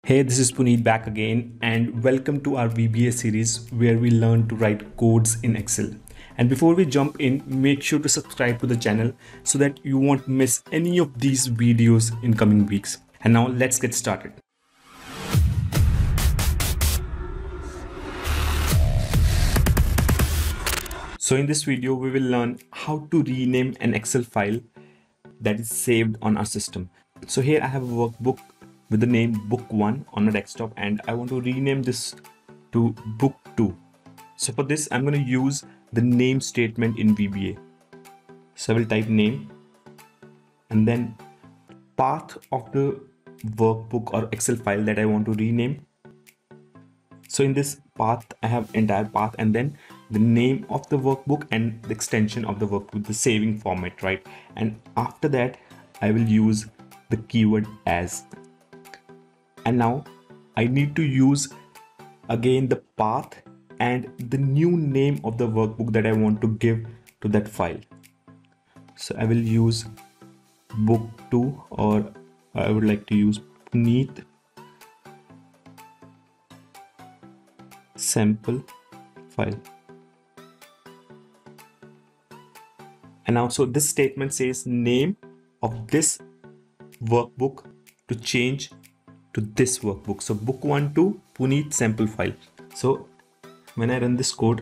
Hey, this is Puneet back again, and welcome to our VBA series where we learn to write codes in Excel. And before we jump in, make sure to subscribe to the channel so that you won't miss any of these videos in coming weeks. And now let's get started. So in this video, we will learn how to rename an Excel file that is saved on our system. So here I have a workbook with the name book 1 on a desktop, and I want to rename this to book 2. So for this, I'm going to use the name statement in VBA. So I will type name and then path of the workbook or Excel file that I want to rename. So in this path, I have entire path and then the name of the workbook and the extension of the workbook, the saving format, right? And after that, I will use the keyword as. And now I need to use again the path and the new name of the workbook that I want to give to that file. So I will use book 2, or I would like to use Puneet sample file. And now, so this statement says name of this workbook to change to this workbook. So book 1 to Puneet sample file. So when I run this code,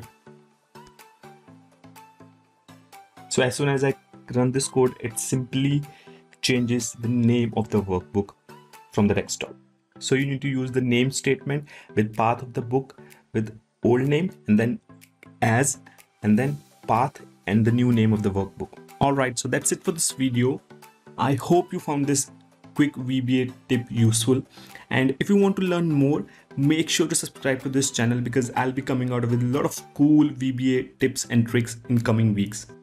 so as soon as I run this code, it simply changes the name of the workbook from the desktop. So you need to use the name statement with path of the book with old name and then as and then path and the new name of the workbook. All right, so that's it for this video. I hope you found this quick VBA tip useful, and if you want to learn more, make sure to subscribe to this channel because I'll be coming out with a lot of cool VBA tips and tricks in coming weeks.